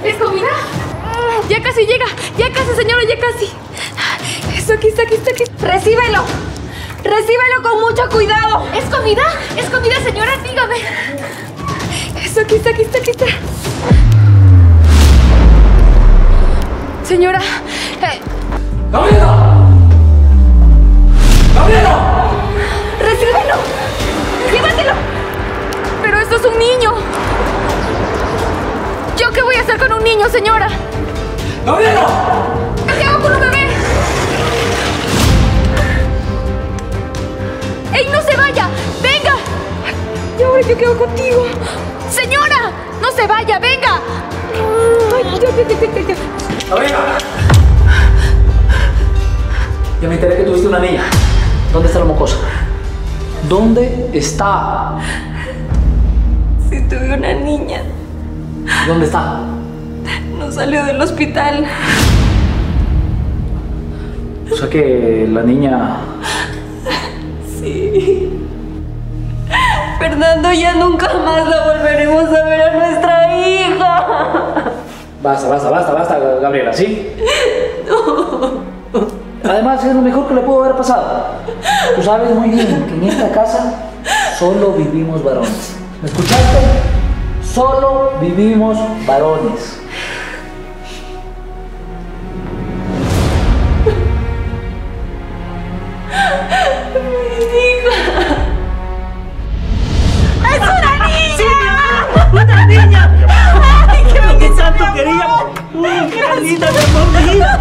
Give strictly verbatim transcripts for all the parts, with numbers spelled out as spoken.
¿Es comida? Ya casi llega, ya casi, señora, ya casi. Eso aquí está, aquí está, aquí está. ¡Recíbelo! ¡Recíbelo con mucho cuidado! ¿Es comida? ¿Es comida, señora? Dígame. Eso aquí está, aquí está, aquí está. Señora. Eh... ¡Gabriela! ¡Gabriela! ¡Recíbelo! ¡Llévatelo! Pero esto es un niño. ¿Yo qué voy a hacer con un niño, señora? ¡Gabriela! ¿Qué hago con un bebé? ¡Ey, no se vaya! ¡Venga! ¿Y ahora yo qué hago contigo? ¡Señora! ¡No se vaya! ¡Venga! Ay, ya, ya, ya, ya, ya. ¡Gabriela! Ya me enteré que tuviste una niña. ¿Dónde está la mocosa? ¿Dónde está? Sí, tuve una niña. ¿Dónde está? No salió del hospital. O sea que la niña... Sí. Fernando, ya nunca más la volveremos a ver a nuestra hija. Basta, basta, basta, basta, Gabriela, ¿sí? No. Además, es lo mejor que le pudo haber pasado. Tú sabes muy bien que en esta casa solo vivimos varones. ¿Me escuchaste? Solo vivimos varones. ¡Es una niña! ¡Sí, mi amor! ¡Una niña! ¡Ay, qué, qué tanto queríamos! ¡Uy, qué linda, mi amor, mira!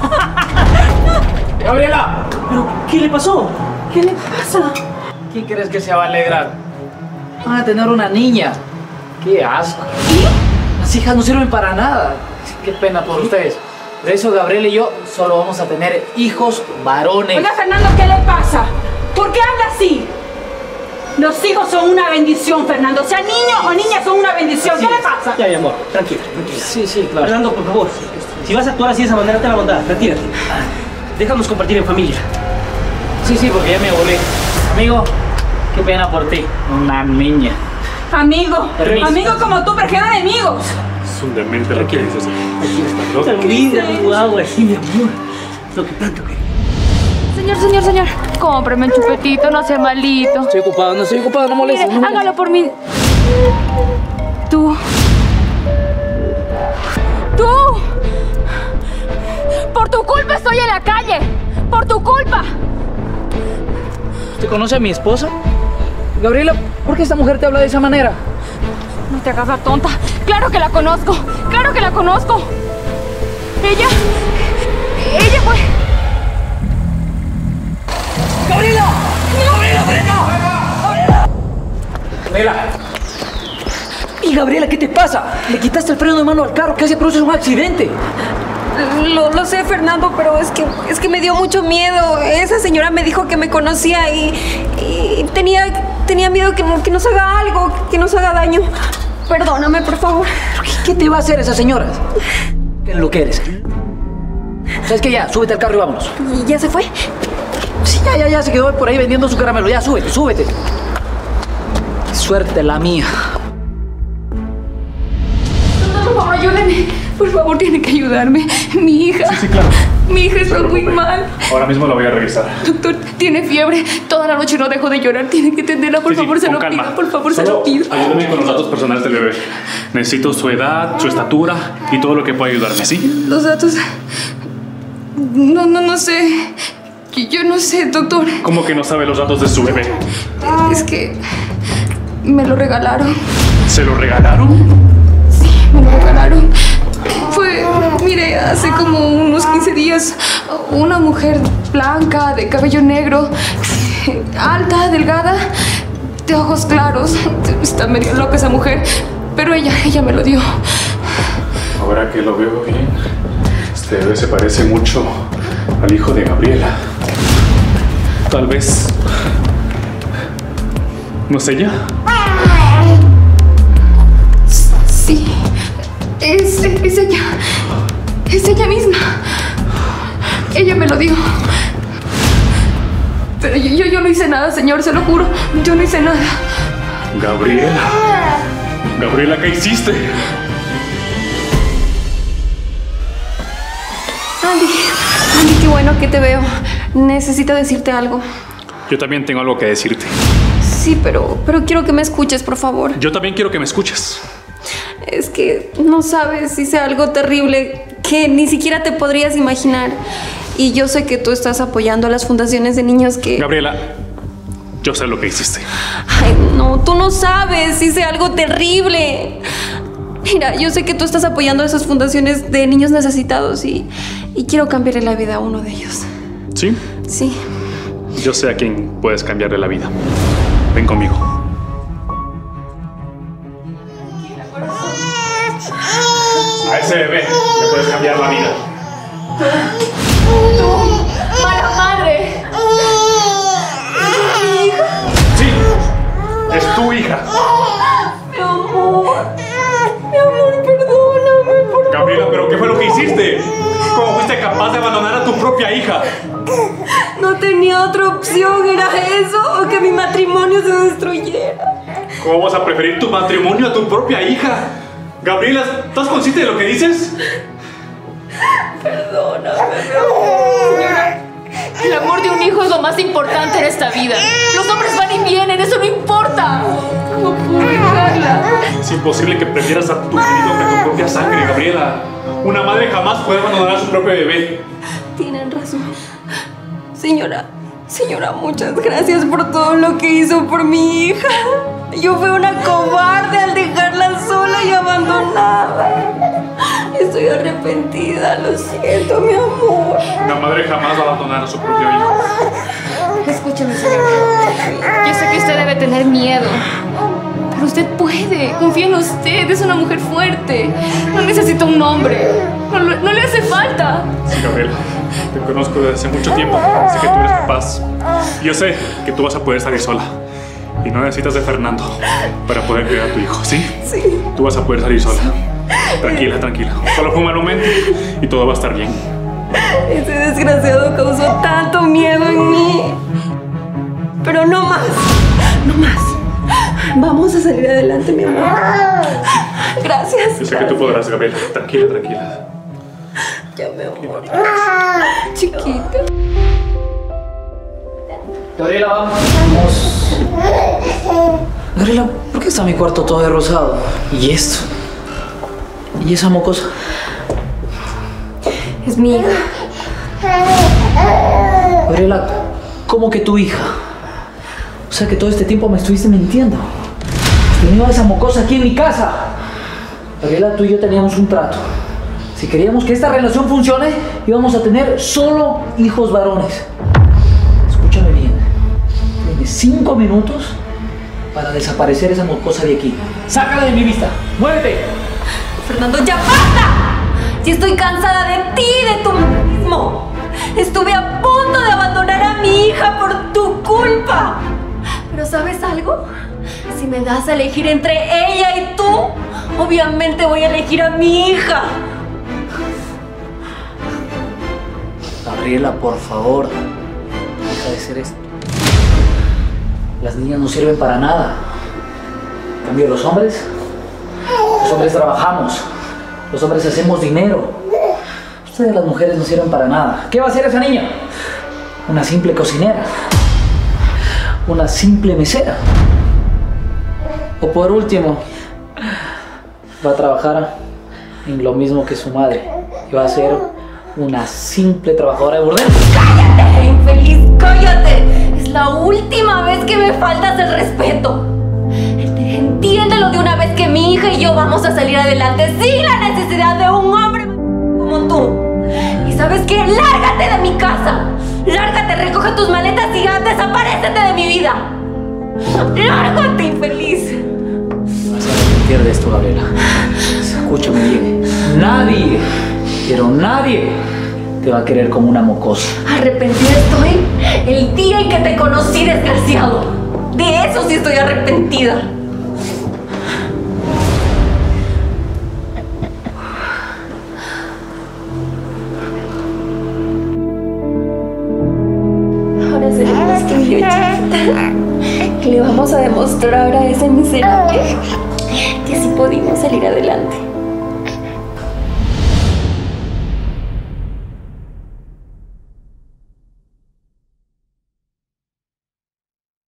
¡Gabriela! ¿Pero qué le pasó? ¿Qué le pasa? ¿Quién crees que se va a alegrar? Van a tener una niña. ¡Qué asco! Las hijas no sirven para nada. Qué pena por ustedes. Por eso Gabriela y yo solo vamos a tener hijos varones. Oiga, Fernando, ¿qué le pasa? ¿Por qué habla así? Los hijos son una bendición, Fernando. Sea niño o niña, son una bendición. Así ¿Qué le es. pasa? Ya, mi amor, tranquila, tranquila. Sí, sí, claro. Fernando, por favor, si vas a actuar así de esa manera, te la bondad, retírate. Déjanos compartir en familia. Sí, sí, porque ya me aburrí. Amigo, qué pena por ti. Una niña. Amigo, Permiso. amigo como tú, prefiero enemigos. Es un demente lo que dices. ¿No? Tan linda tu agua, así, mi amor. Lo que tanto quería. Señor, señor, señor, cómpreme un chupetito, no sea malito. Estoy ocupado, no estoy ocupado, no molestes. Mire, no molestes. hágalo por mí. Tú. Tú. Por tu culpa estoy en la calle. Por tu culpa. ¿Usted conoce a mi esposa? Gabriela, ¿por qué esta mujer te habla de esa manera? No te hagas la tonta. Claro que la conozco. Claro que la conozco. Ella. Ella fue. ¡Gabriela! ¡Gabriela, Gabriela! ¡Gabriela! ¿Y Gabriela, qué te pasa? Le quitaste el freno de mano al carro, casi produces un accidente. Lo, lo sé, Fernando, pero es que, es que me dio mucho miedo. Esa señora me dijo que me conocía y, y tenía, tenía miedo que, que nos haga algo, que nos haga daño. Perdóname, por favor. ¿Qué te va a hacer esa señora? ¿Qué es lo que eres? ¿Sabes qué? Ya, súbete al carro y vámonos. ¿Y ya se fue? Sí, ya, ya, ya se quedó por ahí vendiendo su caramelo. Ya, súbete, súbete. Qué suerte la mía. Por favor, ayúdenme. Por favor, tiene que ayudarme. Mi hija. Sí, sí, claro. Mi hija está muy mal. Ahora mismo la voy a revisar. Doctor, tiene fiebre. Toda la noche no dejo de llorar. Tiene que entenderla. Por Sí, sí, favor, se con lo calma. pido. Por favor, se Solo lo pido. ayúdame con los datos personales del bebé. Necesito su edad, su estatura y todo lo que pueda ayudarme, ¿sí? Los datos. No, no, no sé. Yo, yo no sé, doctor. ¿Cómo que no sabe los datos de su bebé? Es que me lo regalaron. ¿Se lo regalaron? Sí, me lo regalaron. Fue, mire, hace como unos quince días, una mujer blanca, de cabello negro, alta, delgada, de ojos claros. Está medio loca esa mujer, pero ella, ella me lo dio. Ahora que lo veo bien, este bebé se parece mucho al hijo de Gabriela. Tal vez... ¿No es ella? Sí, es, es ella. Es ella misma. Ella me lo dio. Pero yo, yo, yo no hice nada, señor, se lo juro. Yo no hice nada. Gabriela. Gabriela, ¿qué hiciste? Andy, Andy, qué bueno que te veo. Necesito decirte algo. Yo también tengo algo que decirte. Sí, pero, pero quiero que me escuches, por favor. Yo también quiero que me escuches. Es que no sabes, hice algo terrible que ni siquiera te podrías imaginar. Y yo sé que tú estás apoyando a las fundaciones de niños que... Gabriela, yo sé lo que hiciste. Ay, no, tú no sabes, hice algo terrible. Mira, yo sé que tú estás apoyando a esas fundaciones de niños necesitados y, y quiero cambiarle la vida a uno de ellos. ¿Sí? Sí. Yo sé a quién puedes cambiarle la vida. Ven conmigo. A ese bebé le puedes cambiar la vida. ¡Tú! ¡Mala madre! ¿Mi hija? Sí, es tu hija. Mi amor. Mi amor, perdóname, por favor. Gabriela, ¿pero qué fue lo que hiciste? ¿Cómo fuiste capaz de abandonar a tu propia hija? No tenía otra opción, ¿era eso o que mi matrimonio se destruyera? ¿Cómo vas a preferir tu matrimonio a tu propia hija? Gabriela, ¿estás consciente de lo que dices? Perdóname, mi amor. Señora, el amor de un hijo es lo más importante en esta vida. Los hombres van y vienen, eso no importa. ¿Cómo puedo dejarla? Es imposible que prefieras a tu querido que a tu propia sangre, Gabriela. Una madre jamás puede abandonar a su propio bebé. Tienen razón. Señora, señora, muchas gracias por todo lo que hizo por mi hija. Yo fui una cobarde al dejarla sola y abandonada. Estoy arrepentida, lo siento, mi amor. Una madre jamás va a abandonar a su propio hijo. Escúchame, señora. Yo sé que usted debe tener miedo. Pero usted puede. Confía en usted. Es una mujer fuerte. No necesita un hombre. No, no le hace falta. Sí, Gabriela. Te conozco desde hace mucho tiempo. Sé que tú eres capaz. Y yo sé que tú vas a poder salir sola. Y no necesitas de Fernando para poder criar a tu hijo, ¿sí? Sí. Tú vas a poder salir sola. Tranquila, tranquila. Solo fue un mal momento y todo va a estar bien. Ese desgraciado causó tanto miedo en mí. Pero no más. No más. Vamos a salir adelante, mi amor. Gracias. Yo sé que tú podrás, Gabriela. Tranquila, tranquila. Ya, mi amor. Chiquita. Gabriela, vamos. Gabriela, ¿por qué está mi cuarto todo de rosado? ¿Y esto? ¿Y esa mocosa? Es mi hija. Gabriela, ¿cómo que tu hija? O sea que todo este tiempo me estuviste mintiendo. Tenía esa mocosa aquí en mi casa. Gabriela, tú y yo teníamos un trato. Si queríamos que esta relación funcione, íbamos a tener solo hijos varones. Escúchame bien. Tienes cinco minutos para desaparecer esa mocosa de aquí. ¡Sácala de mi vista! ¡Muévete! Fernando, ya basta. Si estoy cansada de ti y de tu mismo. Estuve a punto de abandonar a mi hija por tu culpa. Pero ¿sabes algo? Si me das a elegir entre ella y tú, obviamente voy a elegir a mi hija. Gabriela, por favor, deja de hacer esto. Las niñas no sirven para nada. En cambio, los hombres, los hombres trabajamos, los hombres hacemos dinero. Ustedes, las mujeres, no sirven para nada. ¿Qué va a hacer esa niña? Una simple cocinera, una simple mesera. O por último, va a trabajar en lo mismo que su madre y va a ser una simple trabajadora de burdel. ¡Cállate, infeliz! ¡Cállate! Es la última vez que me faltas el respeto. Entiéndelo de una vez que mi hija y yo vamos a salir adelante sin la necesidad de un hombre como tú. ¿Y sabes qué? ¡Lárgate de mi casa! ¡Lárgate, recoge tus maletas y ya desaparécete de mi vida! ¡Lárgate, infeliz! Vas a arrepentir de esto, Gabriela. Escúchame bien. Nadie, pero nadie te va a querer como una mocosa. Arrepentida estoy el día en que te conocí, desgraciado. De eso sí estoy arrepentida. Ahora seremos tú y yo, chiquita. Y le vamos a demostrar a ese miserable que sí pudimos salir adelante.